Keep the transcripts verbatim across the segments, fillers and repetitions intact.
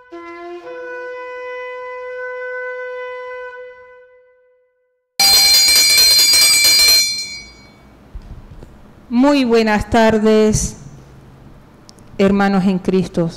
Muy buenas tardes, hermanos en Cristo.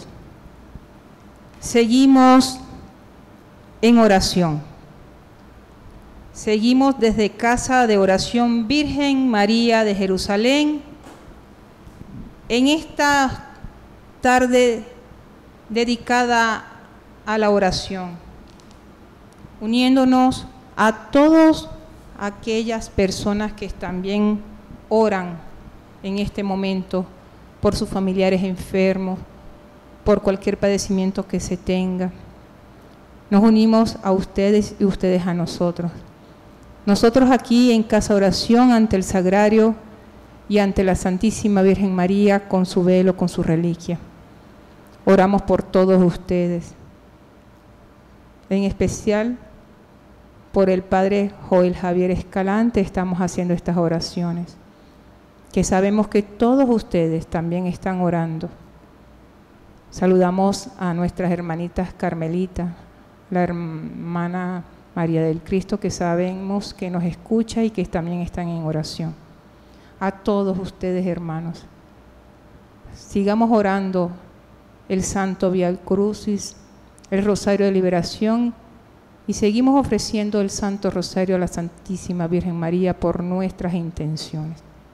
Seguimos en oración. Seguimos desde Casa de Oración Virgen María de Jerusalén en esta tarde dedicada a la oración, uniéndonos a todas aquellas personas que también oran en este momento por sus familiares enfermos, por cualquier padecimiento que se tenga. Nos unimos a ustedes y ustedes a nosotros. Nosotros aquí en Casa Oración, ante el Sagrario y ante la Santísima Virgen María, con su velo, con su reliquia. Oramos por todos ustedes, en especial por el Padre Joel Javier Escalante. Estamos haciendo estas oraciones, que sabemos que todos ustedes también están orando. Saludamos a nuestras hermanitas carmelitas, la hermana María del Cristo, que sabemos que nos escucha y que también están en oración. A todos ustedes, hermanos, sigamos orando el Santo Vía Crucis, el Rosario de Liberación, y seguimos ofreciendo el Santo Rosario a la Santísima Virgen María por nuestras intenciones.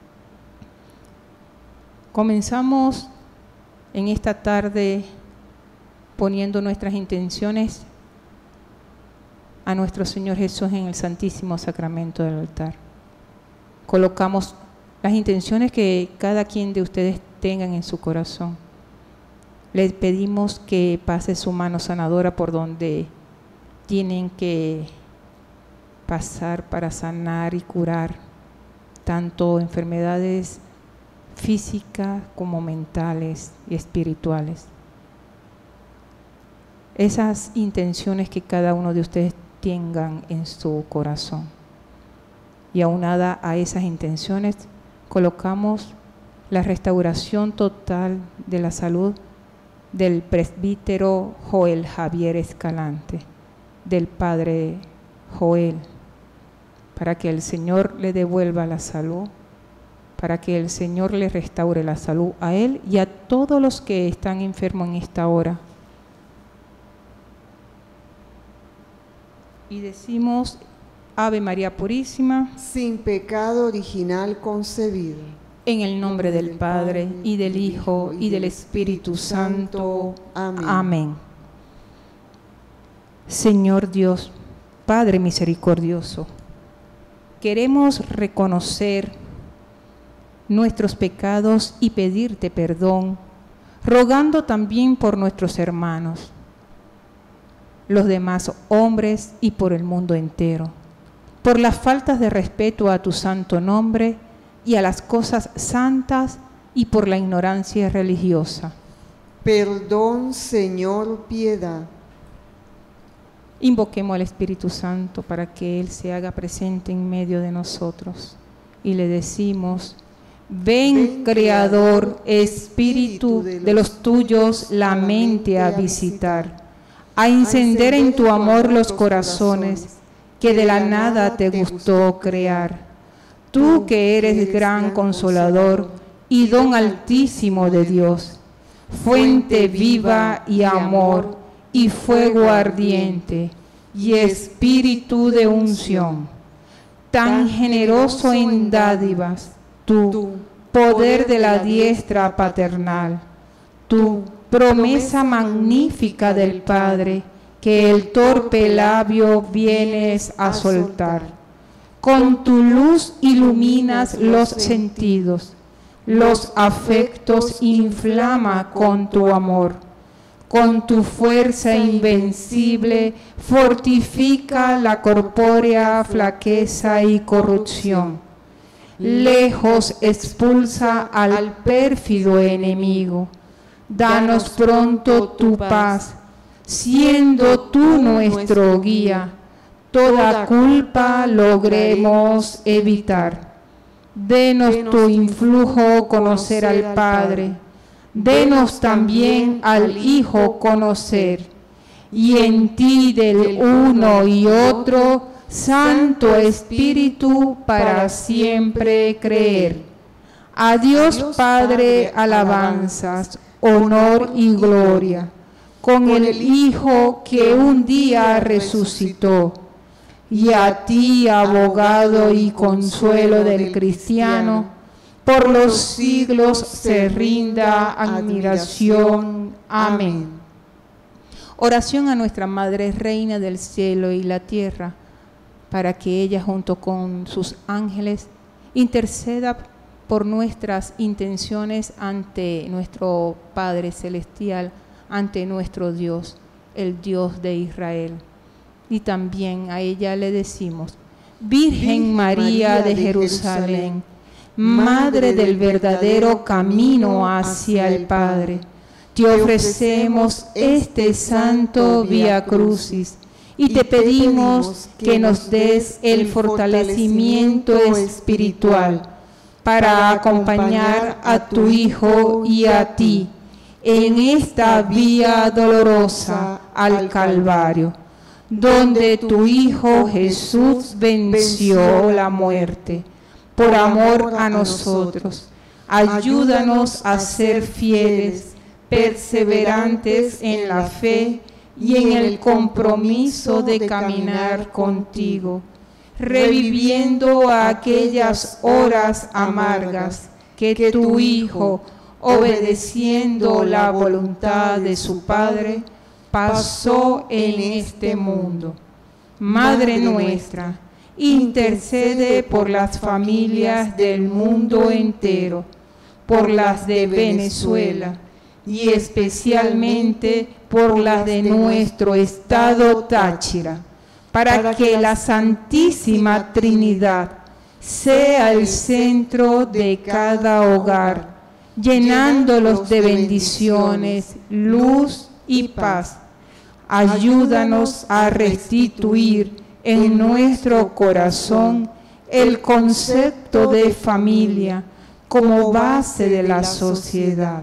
Comenzamos en esta tarde poniendo nuestras intenciones a nuestro Señor Jesús en el Santísimo Sacramento del altar. Colocamos las intenciones que cada quien de ustedes tengan en su corazón. Les pedimos que pase su mano sanadora por donde tienen que pasar para sanar y curar tanto enfermedades físicas como mentales y espirituales. Esas intenciones que cada uno de ustedes tengan en su corazón. Y aunada a esas intenciones, colocamos la restauración total de la salud del presbítero Joel Javier Escalante, del Padre Joel, para que el Señor le devuelva la salud, para que el Señor le restaure la salud a él y a todos los que están enfermos en esta hora. Y decimos: Ave María Purísima, sin pecado original concebido. En el nombre del Padre, y del Hijo, y del Espíritu Santo. Amén. Amén. Señor Dios, Padre misericordioso, queremos reconocer nuestros pecados y pedirte perdón, rogando también por nuestros hermanos, los demás hombres y por el mundo entero, por las faltas de respeto a tu santo nombre y a las cosas santas y por la ignorancia religiosa. Perdón, Señor, piedad. Invoquemos al Espíritu Santo para que Él se haga presente en medio de nosotros y le decimos: ven, ven Creador, Espíritu de los tuyos, la mente a visitar, a encender en tu amor los corazones que de la nada te gustó crear. Tú que eres gran consolador y don altísimo de Dios, fuente viva y amor y fuego ardiente y espíritu de unción, tan generoso en dádivas, tú, poder de la diestra paternal, tú, promesa magnífica del Padre, que el torpe labio vienes a soltar. Con tu luz iluminas los sentidos, los afectos inflama con tu amor. Con tu fuerza invencible fortifica la corpórea flaqueza y corrupción. Lejos expulsa al pérfido enemigo. Danos pronto tu paz, siendo tú nuestro guía, toda culpa logremos evitar. Denos tu influjo conocer al Padre, denos también al Hijo conocer, y en ti del uno y otro, Santo Espíritu, para siempre creer. A Dios Padre alabanzas, honor y gloria, con el Hijo que un día resucitó, y a ti, abogado y consuelo del cristiano, por los siglos se rinda admiración. Amén. Oración a nuestra Madre Reina del cielo y la tierra, para que ella junto con sus ángeles interceda por nuestras intenciones ante nuestro Padre Celestial, ante nuestro Dios, el Dios de Israel. Y también a ella le decimos: Virgen María de Jerusalén, Madre del verdadero camino hacia el Padre, te ofrecemos este santo Vía Crucis y te pedimos que nos des el fortalecimiento espiritual para acompañar a tu Hijo y a ti en esta vía dolorosa al Calvario, donde tu Hijo Jesús venció la muerte por amor a nosotros. Ayúdanos a ser fieles, perseverantes en la fe y en el compromiso de caminar contigo, reviviendo aquellas horas amargas que tu Hijo, obedeciendo la voluntad de su Padre, pasó en este mundo. Madre nuestra, intercede por las familias del mundo entero, por las de Venezuela y especialmente por las de nuestro estado Táchira, para que la Santísima Trinidad sea el centro de cada hogar, llenándolos de bendiciones, luz y paz. Ayúdanos a restituir en nuestro corazón el concepto de familia como base de la sociedad.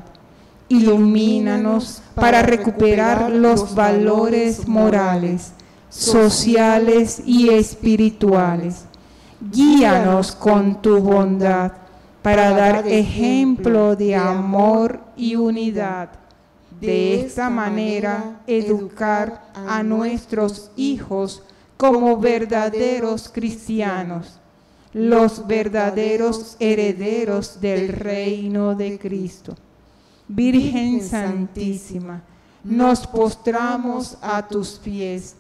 Ilumínanos para recuperar los valores morales, sociales y espirituales. Guíanos con tu bondad para dar ejemplo de amor y unidad. De esta manera, educar a nuestros hijos como verdaderos cristianos, los verdaderos herederos del reino de Cristo. Virgen Santísima, nos postramos a tus pies.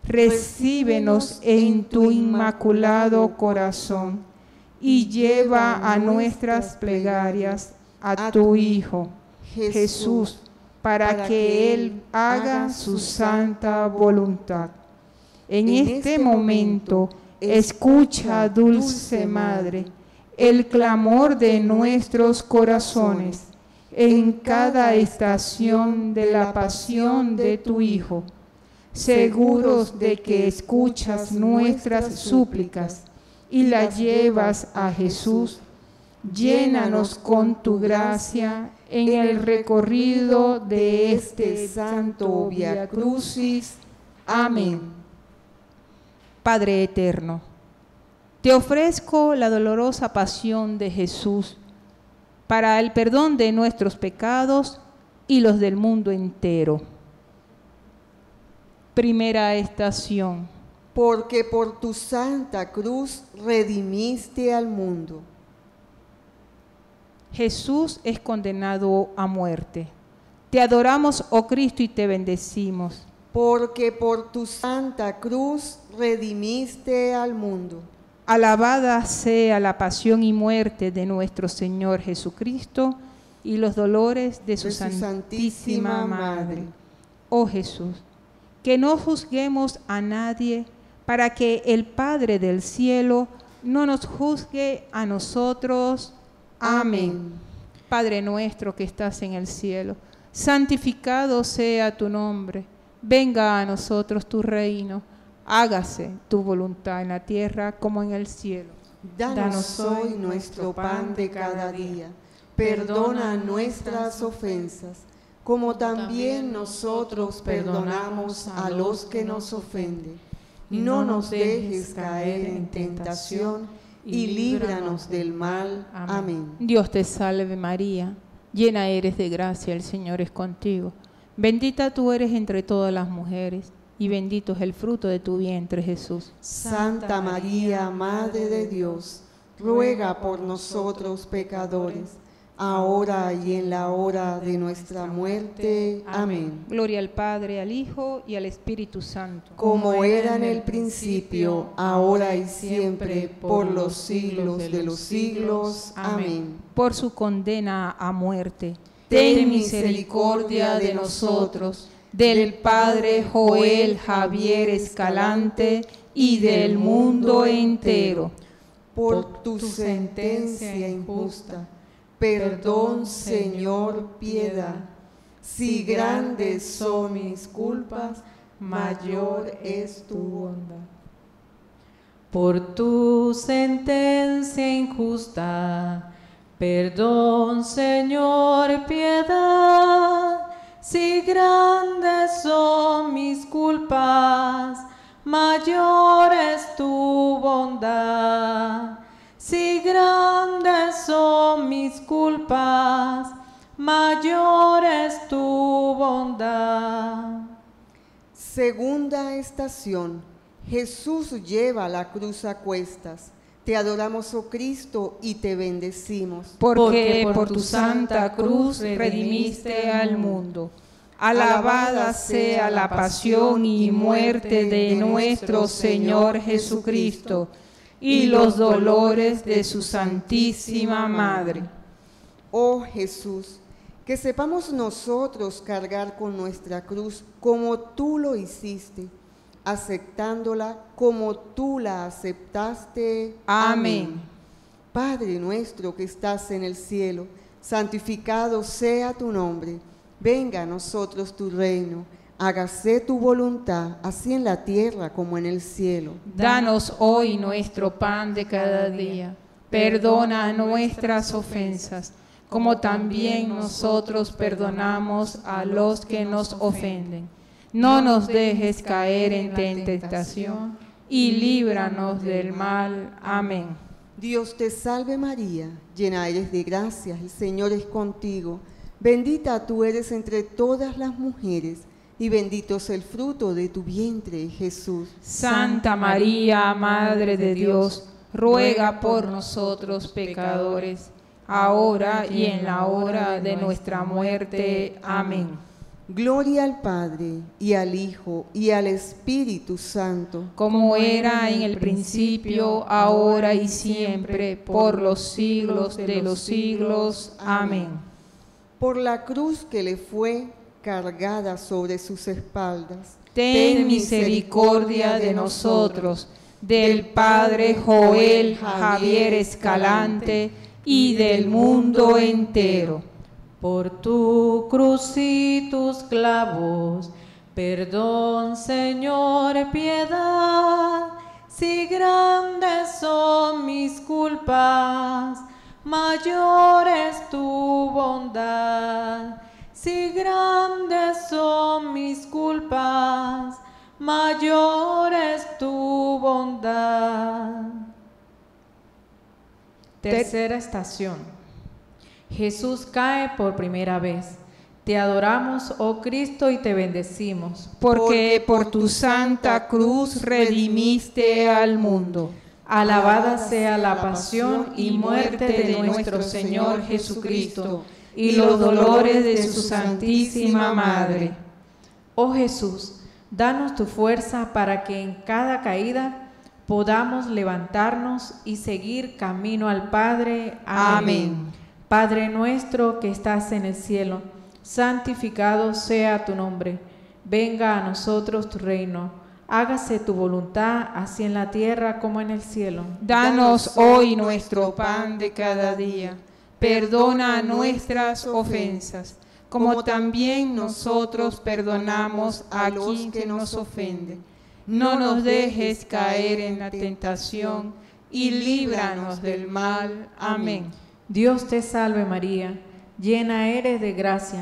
Recíbenos en tu inmaculado corazón y lleva a nuestras plegarias a tu Hijo, Jesús, para que Él haga su santa voluntad. En este momento, escucha, dulce Madre, el clamor de nuestros corazones en cada estación de la pasión de tu Hijo, seguros de que escuchas nuestras súplicas y las llevas a Jesús. Llénanos con tu gracia en el recorrido de este santo Vía Crucis. Amén. Padre eterno, te ofrezco la dolorosa pasión de Jesús para el perdón de nuestros pecados y los del mundo entero. Primera estación. Porque por tu santa cruz redimiste al mundo. Jesús es condenado a muerte. Te adoramos, oh Cristo, y te bendecimos. Porque por tu santa cruz redimiste al mundo. Alabada sea la pasión y muerte de nuestro Señor Jesucristo y los dolores de su, de su santísima, santísima Madre. Oh Jesús, que no juzguemos a nadie para que el Padre del cielo no nos juzgue a nosotros. Amén. Padre nuestro que estás en el cielo, santificado sea tu nombre. Venga a nosotros tu reino. Hágase tu voluntad en la tierra como en el cielo. Danos hoy nuestro pan de cada día. Perdona nuestras ofensas, como también nosotros perdonamos a los que nos ofenden. No nos dejes caer en tentación, y líbranos del mal. Amén. Dios te salve María, llena eres de gracia, el Señor es contigo. Bendita tú eres entre todas las mujeres, y bendito es el fruto de tu vientre, Jesús. Santa María, Madre de Dios, ruega por nosotros pecadores, ahora y en la hora de nuestra muerte. Amén. Gloria al Padre, al Hijo y al Espíritu Santo. Como era en el principio, ahora y siempre, por los siglos de los siglos. Amén. Por su condena a muerte, ten misericordia de nosotros, del Padre Joel Javier Escalante y del mundo entero. Por tu sentencia injusta, perdón, Señor, piedad. Si grandes son mis culpas, mayor es tu bondad. Por tu sentencia injusta, perdón, Señor, piedad. Si grandes son mis culpas, mayor es tu bondad. Si grandes son mis culpas, mayor es tu bondad. Segunda estación. Jesús lleva la cruz a cuestas. Te adoramos, oh Cristo, y te bendecimos. Porque por tu santa cruz redimiste al mundo. Alabada sea la pasión y muerte de nuestro Señor Jesucristo y los dolores de su Santísima Madre. Oh Jesús, que sepamos nosotros cargar con nuestra cruz como tú lo hiciste, aceptándola como tú la aceptaste. Amén. Padre nuestro que estás en el cielo, santificado sea tu nombre. Venga a nosotros tu reino. Hágase tu voluntad, así en la tierra como en el cielo. Danos hoy nuestro pan de cada día. Perdona nuestras ofensas, como también nosotros perdonamos a los que nos ofenden. No nos dejes caer en tentación y líbranos del mal. Amén. Dios te salve María, llena eres de gracia, el Señor es contigo. Bendita tú eres entre todas las mujeres, y bendito es el fruto de tu vientre, Jesús. Santa María, Madre de Dios, ruega por nosotros pecadores, ahora y en la hora de nuestra muerte. Amén. Gloria al Padre, y al Hijo, y al Espíritu Santo. Como era en el principio, ahora y siempre, por los siglos de los siglos. Amén. Por la cruz que le fue cargada sobre sus espaldas, ten misericordia de nosotros, del Padre Joel Javier Escalante y del mundo entero. Por tu cruz y tus clavos, perdón, Señor, piedad. Si grandes son mis culpas, mayor es tu bondad. Si grandes son mis culpas, mayor es tu bondad. Tercera estación. Jesús cae por primera vez. Te adoramos, oh Cristo, y te bendecimos. Porque por tu santa cruz redimiste al mundo. Alabada sea la pasión y muerte de nuestro Señor Jesucristo y los dolores de su Santísima Madre. Oh Jesús, danos tu fuerza para que en cada caída podamos levantarnos y seguir camino al Padre. Amén. Amén. Padre nuestro que estás en el cielo, santificado sea tu nombre. Venga a nosotros tu reino. Hágase tu voluntad, así en la tierra como en el cielo. Danos hoy nuestro pan de cada día. Perdona nuestras ofensas, como también nosotros perdonamos a los que nos ofenden. No nos dejes caer en la tentación y líbranos del mal. Amén. Dios te salve María, llena eres de gracia,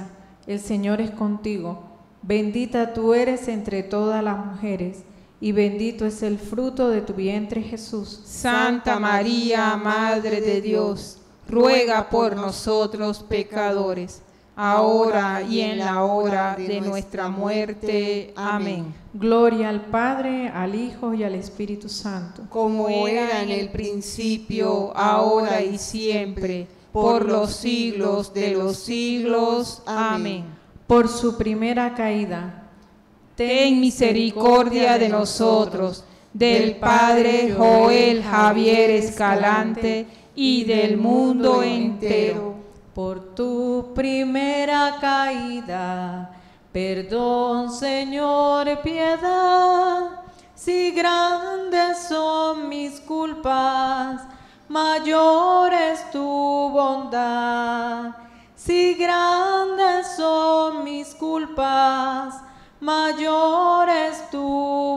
el Señor es contigo. Bendita tú eres entre todas las mujeres, y bendito es el fruto de tu vientre, Jesús. Santa María, Madre de Dios, ruega por nosotros pecadores, ahora y en la hora de nuestra muerte. Amén. Gloria al Padre, al Hijo y al Espíritu Santo. Como era en el principio, ahora y siempre, por los siglos de los siglos. Amén. Por su primera caída, ten misericordia de nosotros, del Padre Joel Javier Escalante y del mundo entero. Por tu primera caída, perdón, Señor, piedad. Si grandes son mis culpas, mayor es tu bondad. Si grandes son mis culpas, mayor es tu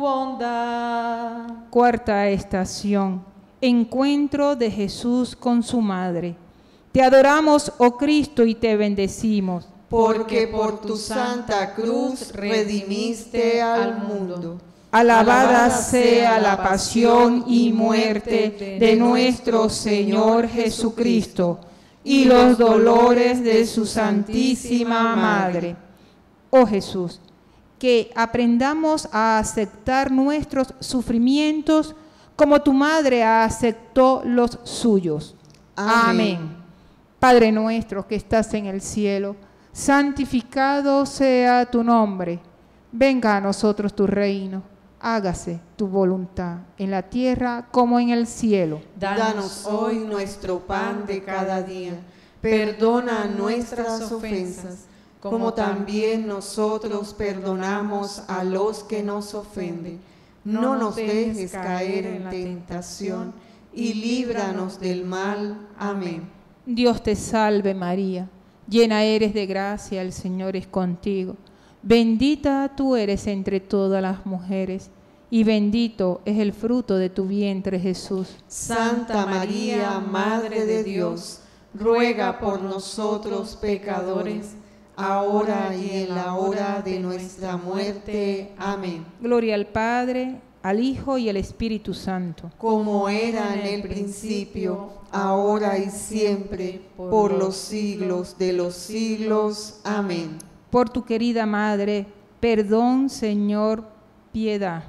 bondad. Cuarta estación. Encuentro de Jesús con su madre. Te adoramos, oh Cristo, y te bendecimos, porque por tu santa cruz redimiste al mundo. Alabada sea la pasión y muerte de nuestro Señor Jesucristo y los dolores de su Santísima Madre. Oh Jesús, que aprendamos a aceptar nuestros sufrimientos como tu Madre aceptó los suyos. Amén. Amén. Padre nuestro que estás en el cielo, santificado sea tu nombre. Venga a nosotros tu reino. Hágase tu voluntad en la tierra como en el cielo. Danos hoy nuestro pan de cada día. Perdona nuestras ofensas, como también nosotros perdonamos a los que nos ofenden. No nos dejes caer en tentación y líbranos del mal. Amén. Dios te salve María, llena eres de gracia, el Señor es contigo. Bendita tú eres entre todas las mujeres, y bendito es el fruto de tu vientre, Jesús. Santa María, Madre de Dios, ruega por nosotros pecadores, ahora y en la hora de nuestra muerte. Amén. Gloria al Padre, al Hijo y al Espíritu Santo. Como era en el principio, ahora y siempre, por los siglos de los siglos. Amén. Por tu querida Madre, perdón, Señor, piedad.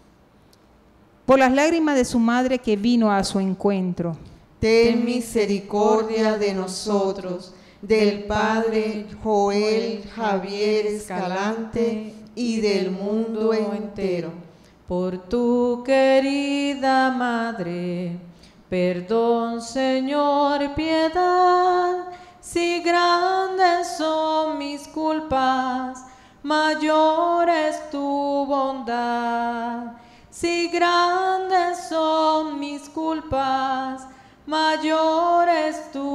Por las lágrimas de su madre que vino a su encuentro. Ten misericordia de nosotros, del Padre Joel Javier Escalante y del mundo entero. Por tu querida Madre, perdón, Señor, piedad. Si grandes son mis culpas, mayor es tu bondad. Si grandes son mis culpas, mayor es tu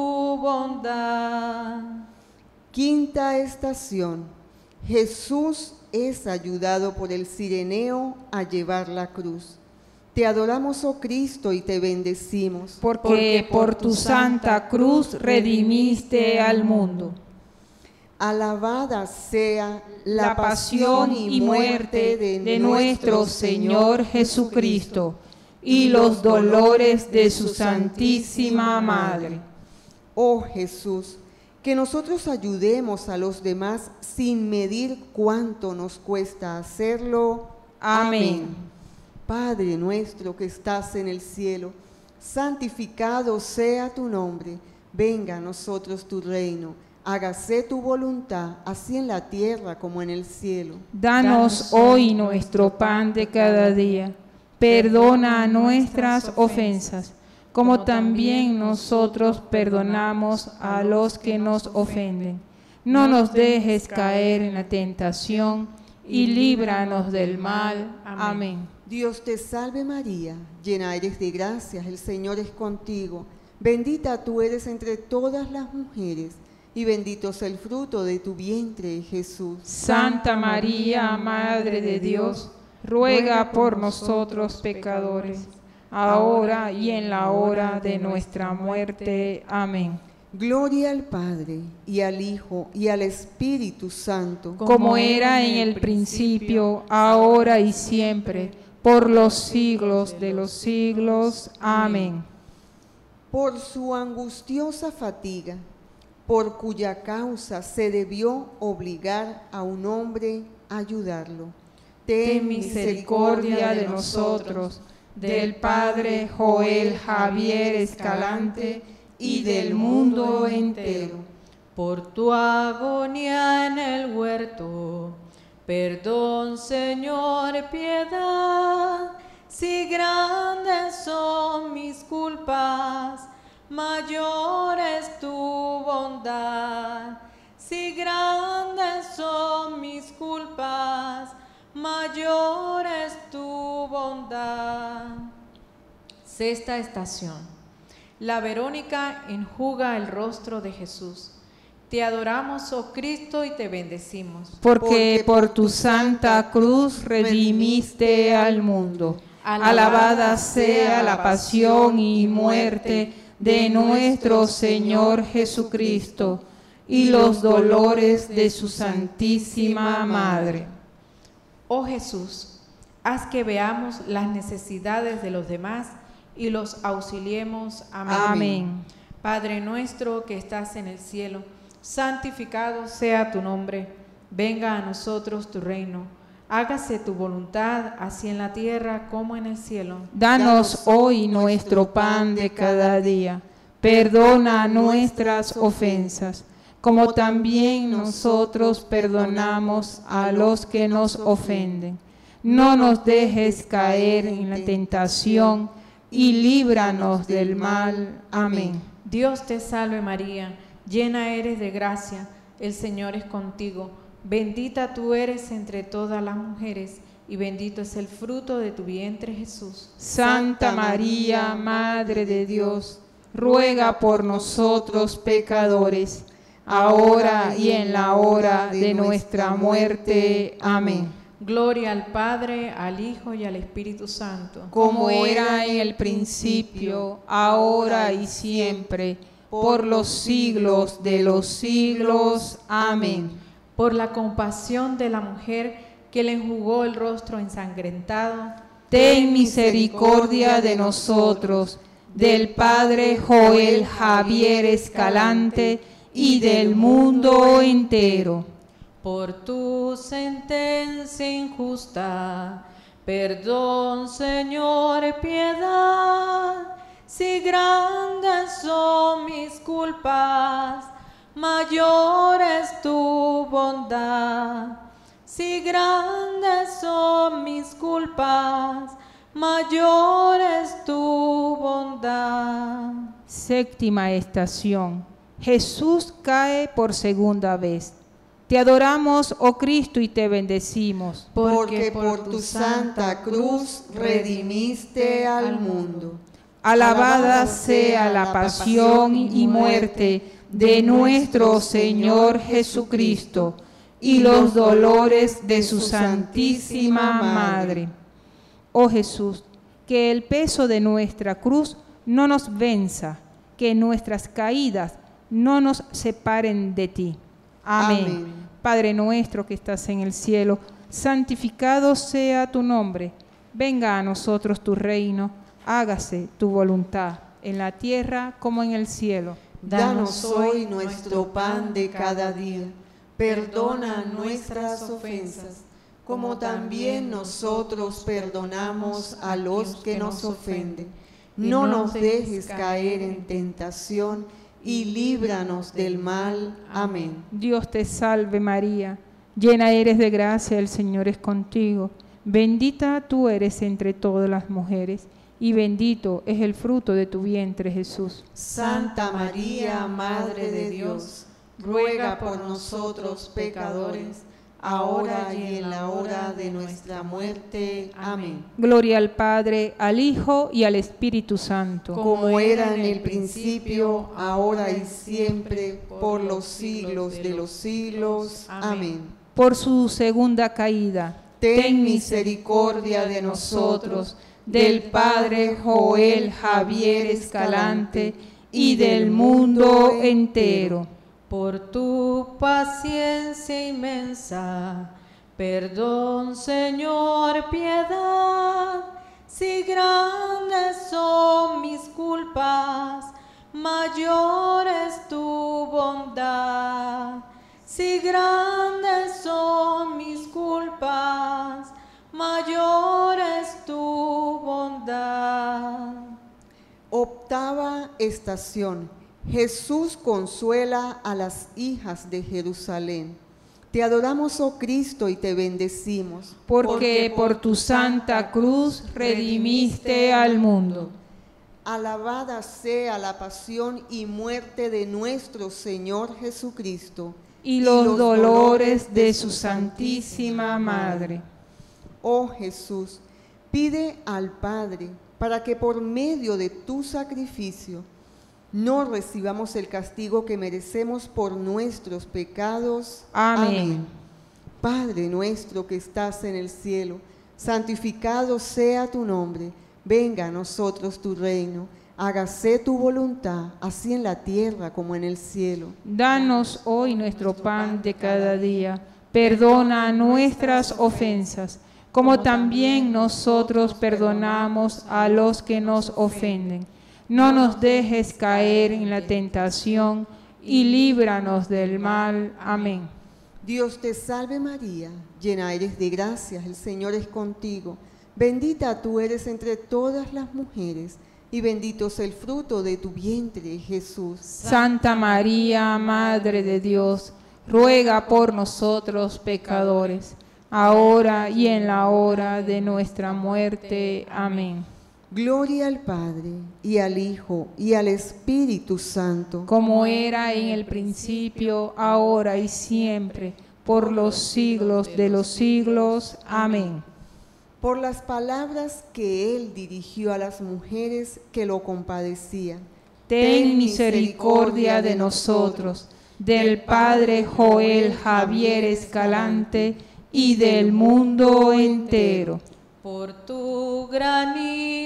bondad. Quinta estación. Jesús es ayudado por el cireneo a llevar la cruz. Te adoramos, oh Cristo, y te bendecimos. Porque, porque por tu santa cruz redimiste al mundo. Alabada sea la pasión y muerte de, de nuestro Señor Jesucristo y los dolores de su Santísima Madre. Oh Jesús, que nosotros ayudemos a los demás sin medir cuánto nos cuesta hacerlo. Amén. Padre nuestro que estás en el cielo, santificado sea tu nombre. Venga a nosotros tu reino. Hágase tu voluntad, así en la tierra como en el cielo. Danos hoy nuestro pan de cada día. Perdona nuestras ofensas, como también nosotros perdonamos a los que nos ofenden. No nos dejes caer en la tentación y líbranos del mal. Amén. Dios te salve María, llena eres de gracia, el Señor es contigo. Bendita tú eres entre todas las mujeres, y bendito es el fruto de tu vientre, Jesús. Santa María, Madre de Dios, ruega por nosotros pecadores, ahora y en la hora de nuestra muerte. Amén. Gloria al Padre, y al Hijo, y al Espíritu Santo, como era en el principio, ahora y siempre, por los siglos de los siglos. Amén. por su angustiosa fatiga, por cuya causa se debió obligar a un hombre a ayudarlo. Ten misericordia de nosotros, del Padre Joel Javier Escalante y del mundo entero. Por tu agonía en el huerto, perdón, Señor, piedad. Si grandes son mis culpas, mayor es tu bondad. Si grandes son mis culpas, mayor es tu bondad. Sexta estación. La Verónica enjuga el rostro de Jesús. Te adoramos, oh Cristo, y te bendecimos. Porque por tu santa cruz redimiste al mundo. Alabada sea la pasión y muerte de nuestro Señor Jesucristo y los dolores de su Santísima Madre. Oh Jesús, haz que veamos las necesidades de los demás y los auxiliemos. Amén. Amén. Padre nuestro que estás en el cielo, santificado sea tu nombre. Venga a nosotros tu reino. Hágase tu voluntad, así en la tierra como en el cielo. Danos hoy nuestro pan de cada día. Perdona nuestras ofensas, como también nosotros perdonamos a los que nos ofenden. No nos dejes caer en la tentación y líbranos del mal. Amén. Dios te salve María, llena eres de gracia, el Señor es contigo. Bendita tú eres entre todas las mujeres, y bendito es el fruto de tu vientre, Jesús. Santa María, Madre de Dios, ruega por nosotros pecadores, ahora y en la hora de nuestra muerte. Amén. Gloria al Padre, al Hijo y al Espíritu Santo. Como era en el principio, ahora y siempre, por los siglos de los siglos. Amén. Por la compasión de la mujer que le enjugó el rostro ensangrentado, ten misericordia de nosotros, del Padre Joel Javier Escalante y del mundo entero. Por tu sentencia injusta, perdón, Señor, piedad. Si grandes son mis culpas, mayor es tu bondad. Si grandes son mis culpas, mayor es tu bondad. Séptima estación. Jesús cae por segunda vez. Te adoramos, oh Cristo, y te bendecimos. Porque por tu santa cruz redimiste al mundo. Alabada sea la pasión y muerte de nuestro Señor Jesucristo y los dolores de su Santísima Madre. Oh Jesús, que el peso de nuestra cruz no nos venza, que nuestras caídas no nos separen de ti. Amén. Amén. Padre nuestro que estás en el cielo, santificado sea tu nombre. Venga a nosotros tu reino, hágase tu voluntad en la tierra como en el cielo. Danos hoy nuestro pan de cada día. Perdona nuestras ofensas, como también nosotros perdonamos a los que nos ofenden. No nos dejes caer en tentación y líbranos del mal. Amén. Dios te salve María, llena eres de gracia, el Señor es contigo. Bendita tú eres entre todas las mujeres, y bendito es el fruto de tu vientre, Jesús. Santa María, Madre de Dios, ruega por nosotros pecadores, ahora y en la hora de nuestra muerte. Amén. Gloria al Padre, al Hijo y al Espíritu Santo. Como era en el principio, ahora y siempre, por los siglos de los siglos. Amén. Por su segunda caída, ten misericordia de nosotros, del Padre Joel Javier Escalante y del mundo entero. Por tu paciencia inmensa, perdón, Señor, piedad. Si grandes son mis culpas, mayor es tu bondad. Si grandes son mis culpas, mayor es tu bondad. Octava estación. Jesús consuela a las hijas de Jerusalén. Te adoramos, oh Cristo, y te bendecimos. Porque por tu santa cruz redimiste al mundo. Alabada sea la pasión y muerte de nuestro Señor Jesucristo Y los dolores de su Santísima Madre. Oh Jesús, pide al Padre para que por medio de tu sacrificio no recibamos el castigo que merecemos por nuestros pecados. Amén. Padre nuestro que estás en el cielo, santificado sea tu nombre. Venga a nosotros tu reino. Hágase tu voluntad, así en la tierra como en el cielo. Danos hoy nuestro pan de cada día. Perdona nuestras ofensas, como también nosotros perdonamos a los que nos ofenden. No nos dejes caer en la tentación y líbranos del mal. Amén. Dios te salve María, llena eres de gracia, el Señor es contigo. Bendita tú eres entre todas las mujeres, y bendito es el fruto de tu vientre, Jesús. Santa María, Madre de Dios, ruega por nosotros pecadores, ahora y en la hora de nuestra muerte. Amén. Gloria al Padre, y al Hijo, y al Espíritu Santo. Como era en el principio, ahora y siempre, por los siglos de los siglos. Amén. Por las palabras que Él dirigió a las mujeres que lo compadecían. Ten misericordia de nosotros, del Padre Joel Javier Escalante y del mundo entero. Por tu gran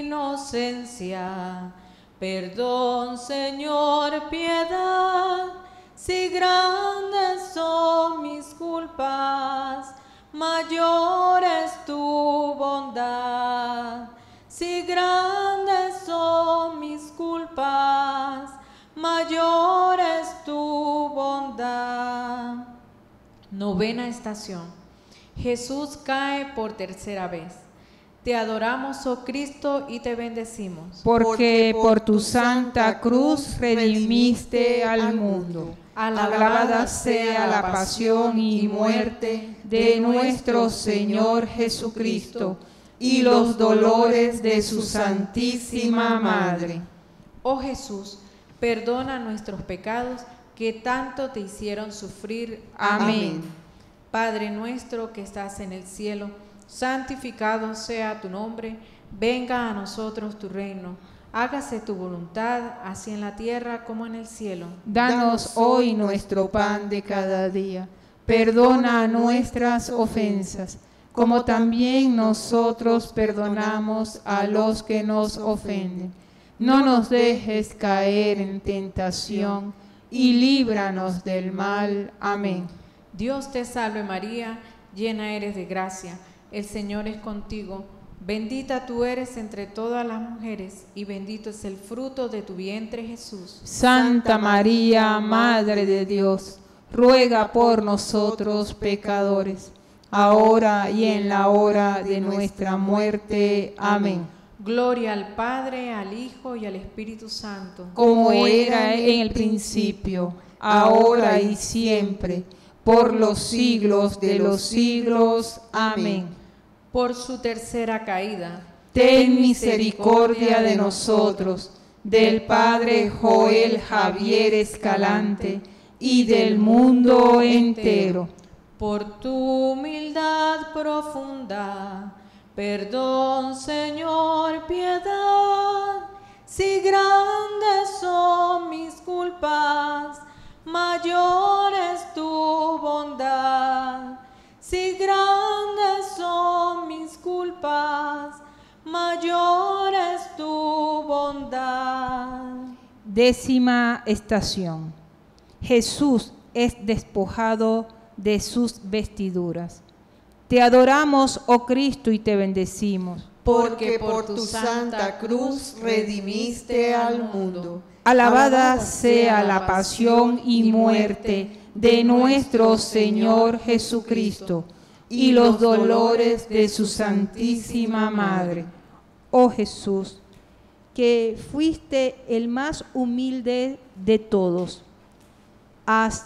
inocencia, perdón, Señor, piedad. Si grandes son mis culpas, mayor es tu bondad. Si grandes son mis culpas, mayor es tu bondad. Novena estación. Jesús cae por tercera vez. Te adoramos, oh Cristo, y te bendecimos. Porque por tu santa cruz redimiste al mundo. Alabada sea la pasión y muerte de nuestro Señor Jesucristo y los dolores de su Santísima Madre. Oh Jesús, perdona nuestros pecados que tanto te hicieron sufrir. Amén. Padre nuestro que estás en el cielo, santificado sea tu nombre, venga a nosotros tu reino, hágase tu voluntad, así en la tierra como en el cielo. Danos hoy nuestro pan de cada día, perdona nuestras ofensas, como también nosotros perdonamos a los que nos ofenden. No nos dejes caer en tentación y líbranos del mal. Amén. Dios te salve María, llena eres de gracia, el Señor es contigo, bendita tú eres entre todas las mujeres y bendito es el fruto de tu vientre, Jesús. Santa María, Madre de Dios, ruega por nosotros pecadores, ahora y en la hora de nuestra muerte. Amén. Gloria al Padre, al Hijo y al Espíritu Santo. Como era en el principio, ahora y siempre, por los siglos de los siglos. Amén. Por su tercera caída, ten misericordia de nosotros, del Padre Joel Javier Escalante y del mundo entero. Por tu humildad profunda, perdón, Señor, piedad. Si grandes son mis culpas, mayor es tu bondad. Si grandes son mis culpas, mayor es tu bondad. Décima estación. Jesús es despojado de sus vestiduras. Te adoramos, oh Cristo, y te bendecimos. Porque por tu santa cruz redimiste al mundo. Alabada sea la pasión y muerte de nuestro Señor Jesucristo y los dolores de su Santísima Madre. Oh Jesús, que fuiste el más humilde de todos, haz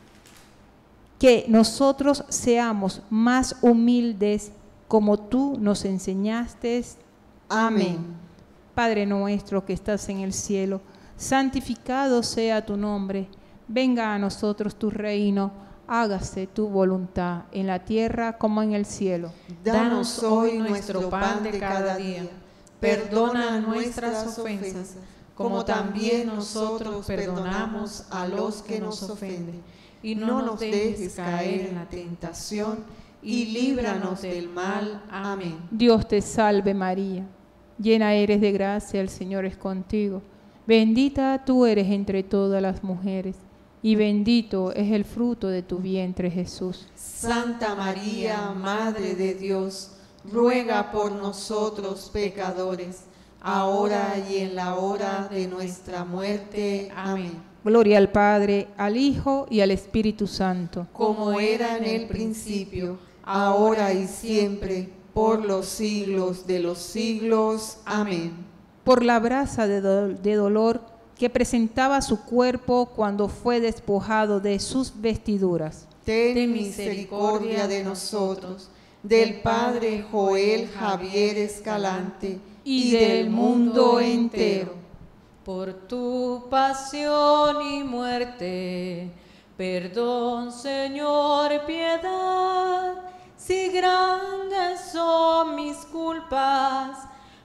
que nosotros seamos más humildes como tú nos enseñaste. Amén. Padre nuestro que estás en el cielo, santificado sea tu nombre. Venga a nosotros tu reino, hágase tu voluntad en la tierra como en el cielo. Danos hoy nuestro pan de cada día. Perdona nuestras ofensas, como también nosotros perdonamos a los que nos ofenden. Y no nos dejes caer en la tentación, y líbranos del mal. Amén. Dios te salve María, llena eres de gracia, el Señor es contigo. Bendita tú eres entre todas las mujeres, y bendito es el fruto de tu vientre, Jesús. Santa María, Madre de Dios, ruega por nosotros pecadores, ahora y en la hora de nuestra muerte. Amén. Gloria al Padre, al Hijo y al Espíritu Santo. Como era en el principio, ahora y siempre, por los siglos de los siglos. Amén. Por la brasa de, do de dolor que presentaba su cuerpo cuando fue despojado de sus vestiduras. Ten misericordia de nosotros, del Padre Joel Javier Escalante y del mundo entero. Por tu pasión y muerte, perdón, Señor, piedad. Si grandes son mis culpas,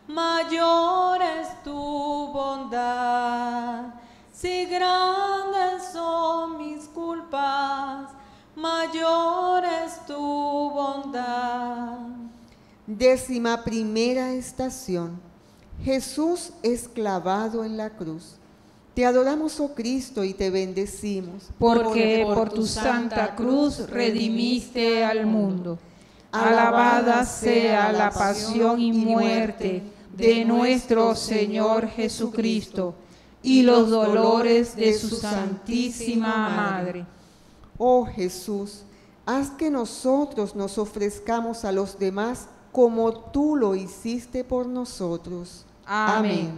mayor es tu bondad. Si grandes son mis culpas, mayor es tu bondad. Décima primera estación. Jesús es clavado en la cruz. Te adoramos, oh Cristo, y te bendecimos. Porque por tu santa cruz redimiste al mundo. Alabada sea la pasión y muerte de nuestro Señor Jesucristo y los dolores de su Santísima Madre. Oh Jesús, haz que nosotros nos ofrezcamos a los demás como tú lo hiciste por nosotros. Amén.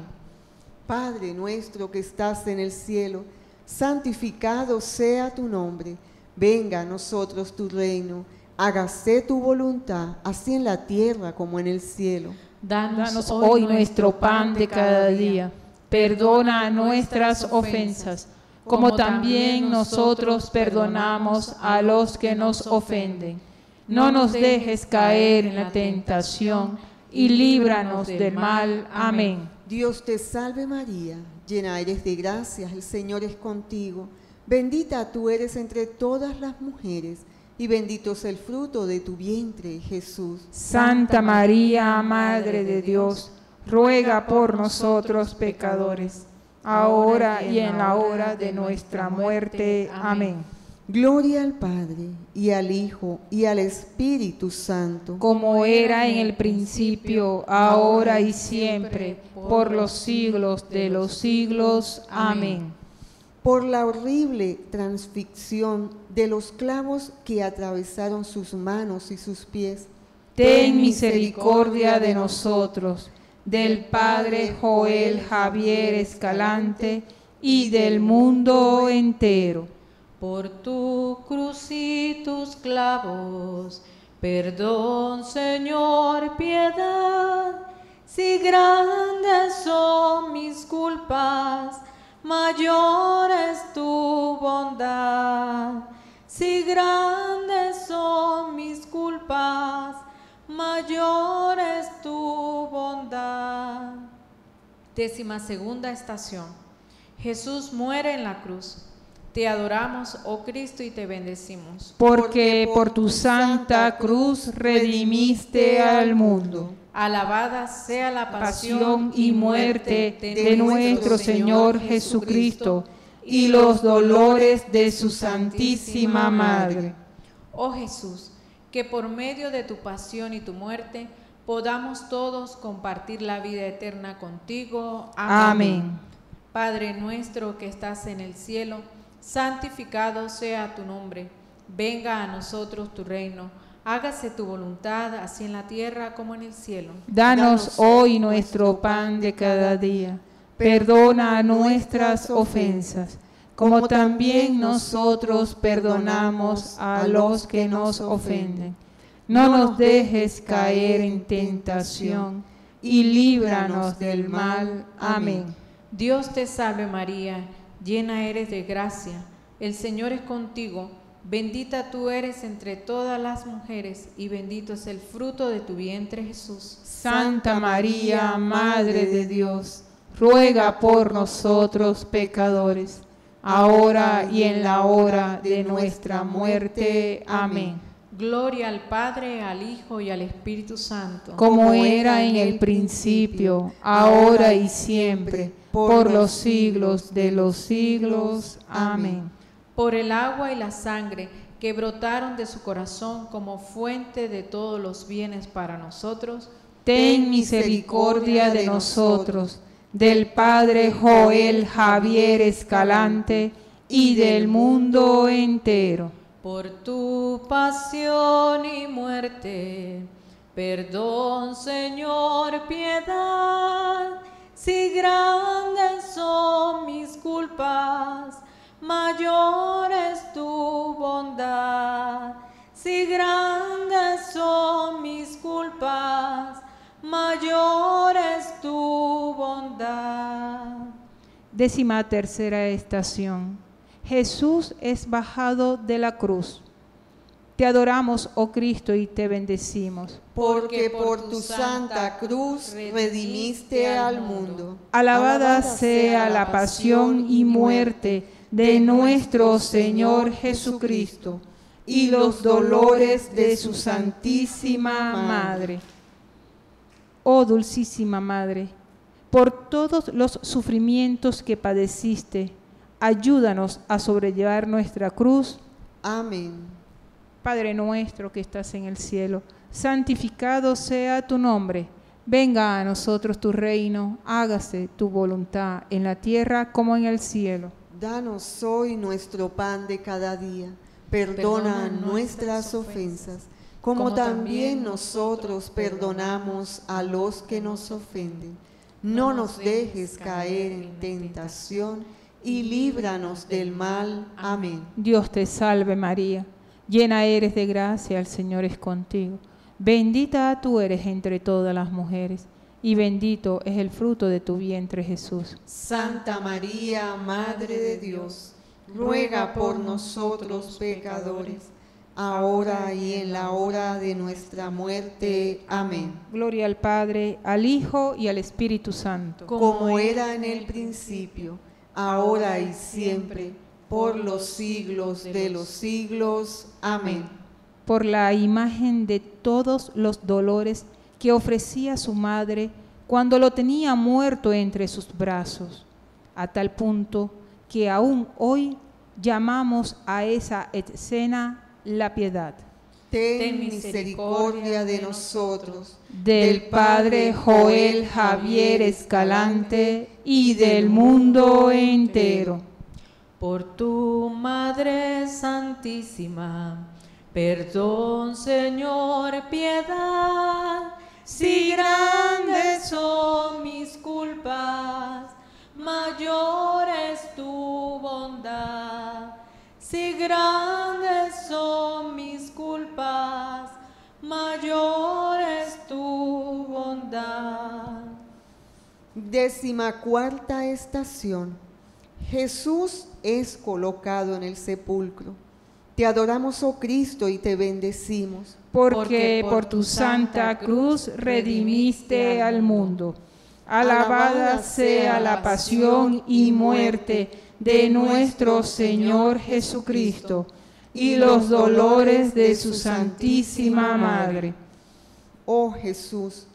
Padre nuestro que estás en el cielo, santificado sea tu nombre. Venga a nosotros tu reino. Hágase tu voluntad, así en la tierra como en el cielo. Danos, Danos hoy nuestro pan de cada día. Perdona nuestras ofensas, como también nosotros perdonamos a los que nos ofenden. No nos dejes caer en la tentación y líbranos del mal. Amén. Dios te salve María, llena eres de gracia, el Señor es contigo. Bendita tú eres entre todas las mujeres, y bendito es el fruto de tu vientre, Jesús. Santa María, Madre de Dios, ruega por nosotros pecadores, ahora y en la hora de nuestra muerte. Amén. Gloria al Padre, y al Hijo, y al Espíritu Santo. Como era en el principio, ahora y siempre, por los siglos de los siglos. Amén. Por la horrible transfixión de los clavos que atravesaron sus manos y sus pies, ten misericordia de nosotros, del Padre Joel Javier Escalante y del mundo entero. Por tu cruz y tus clavos, perdón, Señor, piedad. Si grandes son mis culpas, mayor es tu bondad. Si grandes son mis culpas, mayor es tu bondad. Décima segunda estación. Jesús muere en la cruz. Te adoramos, oh Cristo, y te bendecimos. Porque por tu santa cruz redimiste al mundo. Alabada sea la pasión y muerte de nuestro Señor Jesucristo y los dolores de su Santísima Madre. Oh Jesús, que por medio de tu pasión y tu muerte podamos todos compartir la vida eterna contigo. Amén. Amén. Padre nuestro que estás en el cielo, santificado sea tu nombre. Venga a nosotros tu reino. Hágase tu voluntad, así en la tierra como en el cielo. Danos hoy nuestro pan de cada día. Perdona nuestras ofensas, como también nosotros perdonamos a los que nos ofenden. No nos dejes caer en tentación y líbranos del mal. Amén. Dios te salve María, llena eres de gracia, el Señor es contigo. Bendita tú eres entre todas las mujeres, y bendito es el fruto de tu vientre, Jesús. Santa María, Madre de Dios, ruega por nosotros pecadores, ahora y en la hora de nuestra muerte. Amén. Gloria al Padre, al Hijo y al Espíritu Santo. Como era en el principio, ahora y siempre, por los siglos de los siglos. Amén. Por el agua y la sangre que brotaron de su corazón como fuente de todos los bienes para nosotros, ten misericordia de nosotros, del Padre Joel Javier Escalante y del mundo entero. Por tu pasión y muerte, perdón, Señor, piedad, si grandes son mis culpas, mayor es tu bondad. Si grandes son mis culpas, mayor es tu bondad. Décima tercera estación. Jesús es bajado de la cruz. Te adoramos, oh Cristo, y te bendecimos. Porque por tu santa cruz redimiste al mundo. Alabada sea la pasión y muerte de nuestro Señor Jesucristo y los dolores de su Santísima Madre. Oh dulcísima Madre, por todos los sufrimientos que padeciste, ayúdanos a sobrellevar nuestra cruz. Amén. Padre nuestro que estás en el cielo, santificado sea tu nombre. Venga a nosotros tu reino, hágase tu voluntad en la tierra como en el cielo. Danos hoy nuestro pan de cada día. Perdona nuestras ofensas, como también nosotros perdonamos a los que nos ofenden. No nos dejes caer en tentación y líbranos del mal. Amén. Dios te salve María, llena eres de gracia, el Señor es contigo. Bendita tú eres entre todas las mujeres, y bendito es el fruto de tu vientre, Jesús. Santa María, Madre de Dios, ruega por nosotros pecadores, ahora y en la hora de nuestra muerte. Amén. Gloria al Padre, al Hijo y al Espíritu Santo. Como era en el principio, ahora y siempre, por los siglos de los siglos. Amén. Por la imagen de todos los dolores que ofrecía su madre cuando lo tenía muerto entre sus brazos, a tal punto que aún hoy llamamos a esa escena la piedad. Ten misericordia de nosotros, del Padre Joel Javier Escalante y del mundo entero. Por tu Madre Santísima, perdón, Señor, piedad. Si grandes son mis culpas, mayor es tu bondad. Si grandes son mis culpas, mayor es tu bondad. Décima cuarta estación. Jesús es colocado en el sepulcro. Te adoramos, oh Cristo, y te bendecimos. Porque por tu santa cruz redimiste al mundo. Alabada sea la pasión y muerte de nuestro Señor Jesucristo y los dolores de su Santísima Madre. Oh Jesús,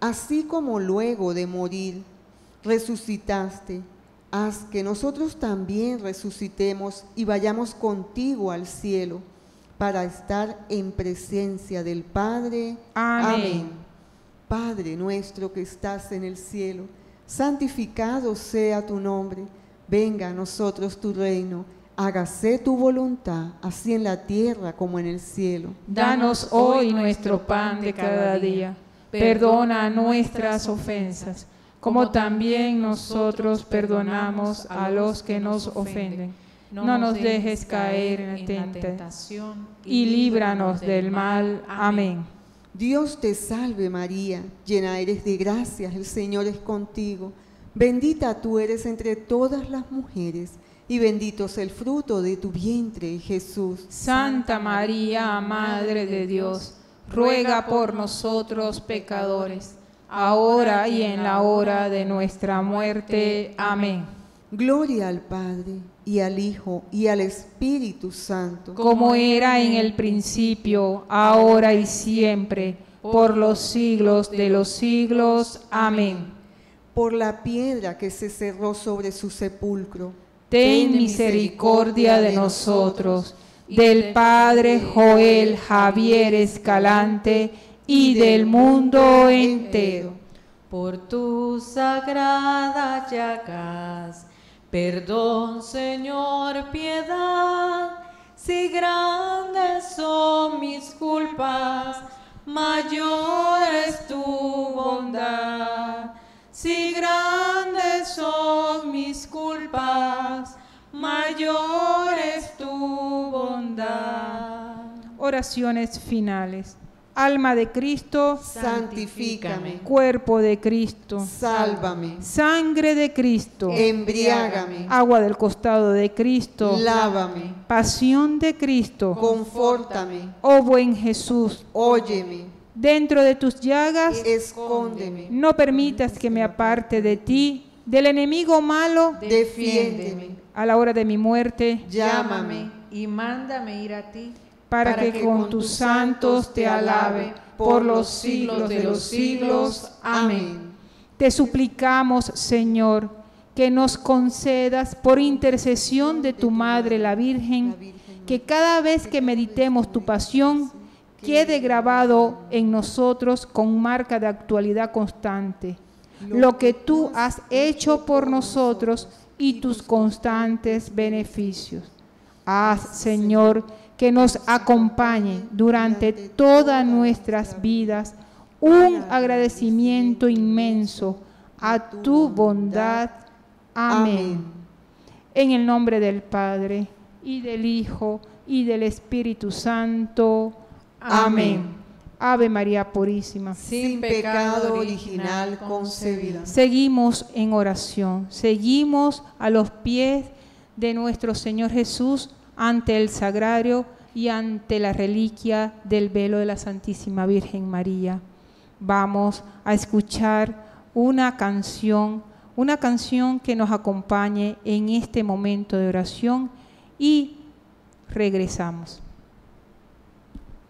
así como luego de morir resucitaste, haz que nosotros también resucitemos y vayamos contigo al cielo, para estar en presencia del Padre. Amén. Amén. Padre nuestro que estás en el cielo, santificado sea tu nombre. Venga a nosotros tu reino. Hágase tu voluntad, así en la tierra como en el cielo. Danos hoy nuestro pan de cada día. Perdona nuestras ofensas, como también nosotros perdonamos a los que nos ofenden. No nos dejes caer en la tentación y líbranos del mal. Amén. Dios te salve María, llena eres de gracia, el Señor es contigo. Bendita tú eres entre todas las mujeres, y bendito es el fruto de tu vientre, Jesús. Santa María, Madre de Dios, ruega por nosotros pecadores, ahora y en la hora de nuestra muerte. Amén. Gloria al Padre, y al Hijo, y al Espíritu Santo. Como era en el principio, ahora y siempre, por los siglos de los siglos. Amén. Por la piedra que se cerró sobre su sepulcro, ten misericordia de nosotros, del Padre Joel Javier Escalante y del mundo entero. Por tus sagradas llagas, perdón, Señor, piedad. Si grandes son mis culpas, mayor es tu bondad. Si grandes son mis culpas, mayor es tu bondad. Oraciones finales. Alma de Cristo, santifícame. Cuerpo de Cristo, Sálvame. Sangre de Cristo, Embriágame. Agua del costado de Cristo, Lávame. Pasión de Cristo, Confórtame. Oh buen Jesús, Óyeme. Dentro de tus llagas, escóndeme. No permitas que me aparte de ti, del enemigo malo, defiéndeme. A la hora de mi muerte, llámame y mándame ir a ti, para, para que, que con tus santos te alabe por los siglos de los siglos. Amén. Te suplicamos, Señor, que nos concedas por intercesión de tu Madre la Virgen, que cada vez que meditemos tu pasión, quede grabado en nosotros con marca de actualidad constante lo que tú has hecho por nosotros y tus constantes beneficios. Haz, Señor, que nos acompañe durante todas nuestras vidas un agradecimiento inmenso a tu bondad. Amén. En el nombre del Padre, y del Hijo, y del Espíritu Santo. Amén. Ave María Purísima, sin pecado original concebida. Seguimos en oración, seguimos a los pies de nuestro Señor Jesús ante el sagrario y ante la reliquia del velo de la Santísima Virgen María. Vamos a escuchar una canción, una canción que nos acompañe en este momento de oración y regresamos.